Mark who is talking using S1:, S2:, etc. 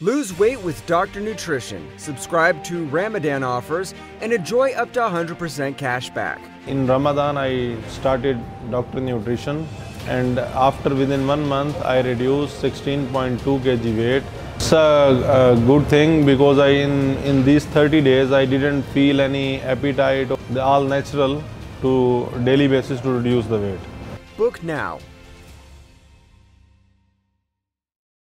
S1: Lose weight with Dr. Nutrition. Subscribe to Ramadan offers and enjoy up to 100% cash back.
S2: In Ramadan, I started Dr. Nutrition, and within 1 month, I reduced 16.2 kg weight. It's a good thing because in these 30 days, I didn't feel any appetite. All natural to daily basis to reduce the weight.
S1: Book now